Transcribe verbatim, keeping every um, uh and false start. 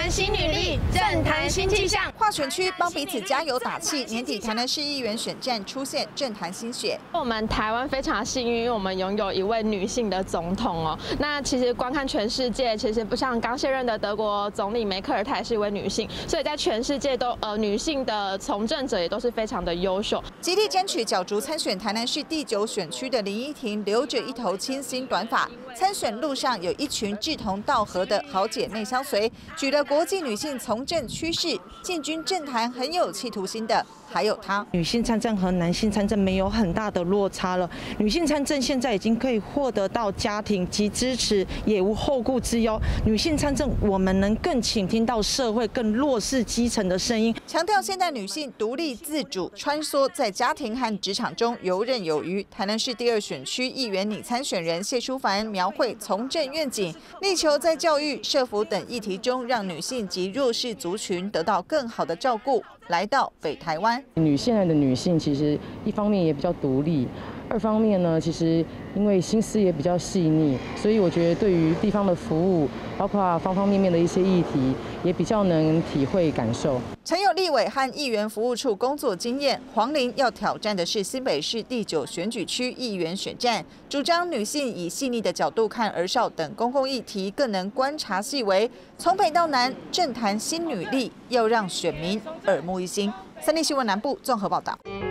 谈新女力，政坛新气象。 跨选区帮彼此加油打气，年底台南市议员选战出现政坛新血。 我们台湾非常幸运，因为我们拥有一位女性的总统哦。那其实观看全世界，其实不像刚卸任的德国总理梅克尔，她也是一位女性，所以在全世界都呃女性的从政者也都是非常的优秀。 极力争取角逐参选台南市第九选区的林依婷，留着一头清新短发，参选路上有一群志同道合的好姐妹相随，举了国际女性从政趋势，进军政坛很有企图心的。还有她， 女性参政和男性参政没有很大的落差了。女性参政现在已经可以获得到家庭及支持，也无后顾之忧。女性参政，我们能更倾听到社会更弱势基层的声音， 强调现代女性独立自主，穿梭在家庭和职场中游刃有余。台南市第二选区议员拟参选人谢淑凡描绘从政愿景，力求在教育、社福等议题中，让女性及弱势族群得到更好的照顾。来到北台湾， 女现在的女性其实一方面也比较独立，二方面呢，其实因为心思也比较细腻，所以我觉得对于地方的服务，包括方方面面的一些议题，也比较能体会感受。 曾有立委和议员服务处工作经验，黄玲要挑战的是新北市第九选举区议员选战，主张女性以细腻的角度看儿少等公共议题，更能观察细微。从北到南，政坛新女力，要让选民耳目一新。三立新闻南部综合报道。